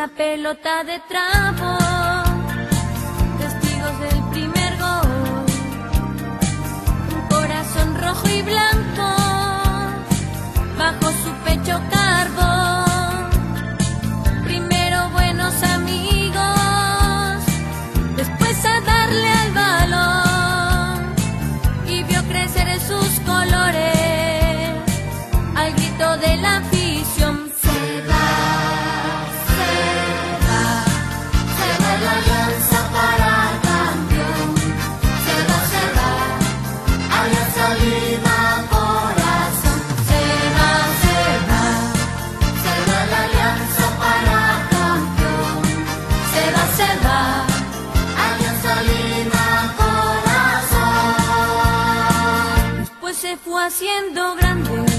una pelota de trapo, testigos del primer gol, un corazón rojo y blanco, bajo su pecho carbón. Primero buenos amigos, después a darle al balón, y vio crecer en sus colores al grito de la afición. La Alianza para campeón, se va, Alianza Lima corazón, se va la Alianza para campeón, se va, Alianza Lima corazón. Después se fue haciendo grande